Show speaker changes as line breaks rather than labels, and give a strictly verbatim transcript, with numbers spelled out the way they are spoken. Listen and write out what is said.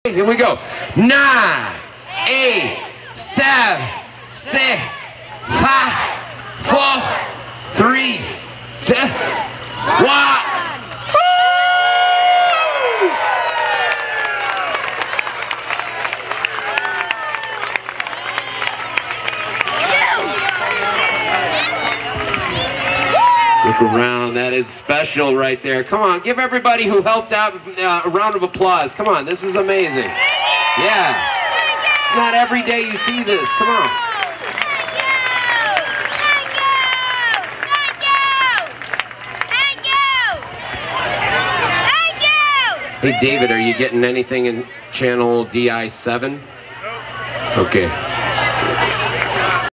Here we go. Nine, eight, seven, six, five, four, three, two, one. Look around, that is special right there. Come on, give everybody who helped out uh, a round of applause. Come on, this is amazing. Yeah. It's not every day you see this. Come on. Hey, David, are you getting anything in channel D I seven? Okay.